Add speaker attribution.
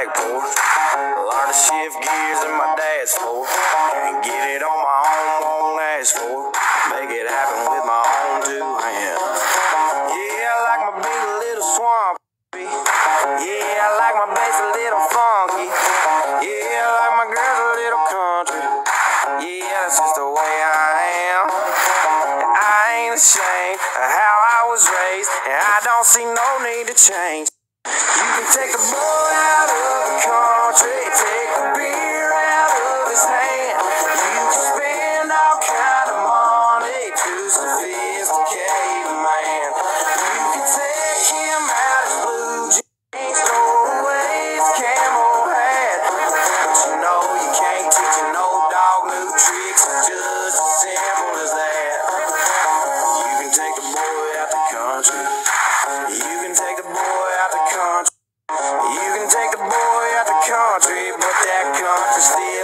Speaker 1: poor. Learn to shift gears in my dad's floor. Can't get it on my own, won't ask for. Make it happen with my own two hands. Yeah, I like my beat a little swampy. Yeah, I like my bass a little funky. Yeah, I like my girls a little country. Yeah, that's just the way I am. I ain't ashamed of how I was raised, and I don't see no need to change. You can take a boy out of the country, take the beer out of his hand. You can spend all kind of money to sophisticate a man. You can take him out his blue jeans, throw away his camo hat. But you know you can't teach an old dog new tricks, it's just as simple as that. You can take the boy out the country. You can take the boy out the country. You can take the boy out the country, but that country still